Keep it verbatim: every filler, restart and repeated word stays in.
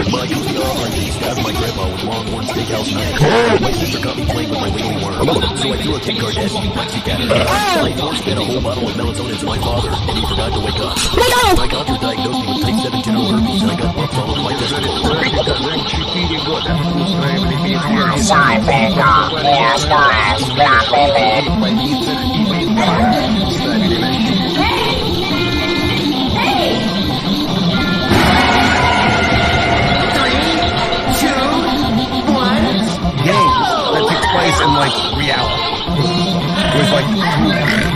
My goofy off-hunting stabbed my grandpa with Longhorn Steakhouse knife. My sister caught me playing with my wiggly worm, so I threw a Kim Kardashian wetsuit at her. I force-fed a whole bottle of melatonin to my father, and he forgot to wake up. My doctor diagnosed me with type seven genital herpes, and I got bumped all over my testicles. четыре года устраивали беспредел в больницах и предприятиях, ставили на щит. Games that took place in like reality. It was like